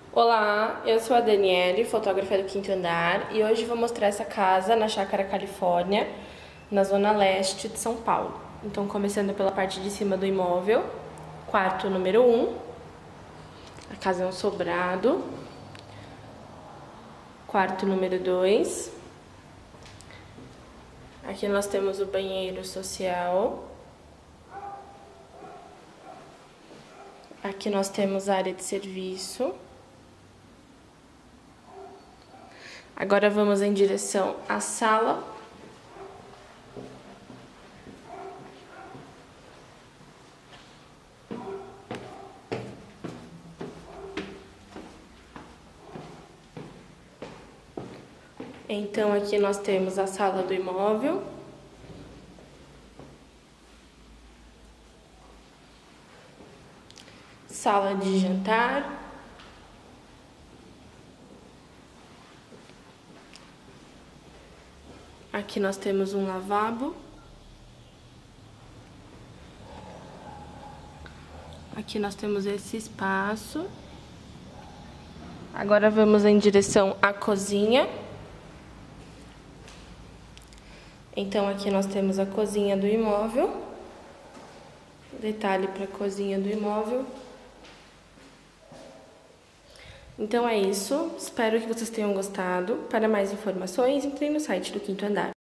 Olá, eu sou a Daniele, fotógrafa do quinto andar, e hoje vou mostrar essa casa na Chácara Califórnia, na zona leste de São Paulo. Então, começando pela parte de cima do imóvel, quarto número 1, a casa é um sobrado, quarto número 2, aqui nós temos o banheiro social, aqui nós temos a área de serviço. Agora vamos em direção à sala. Então aqui nós temos a sala do imóvel. Sala de jantar. Aqui nós temos um lavabo. Aqui nós temos esse espaço. Agora vamos em direção à cozinha. Então aqui nós temos a cozinha do imóvel. Detalhe para a cozinha do imóvel. Então é isso. Espero que vocês tenham gostado. Para mais informações, entre no site do Quinto Andar.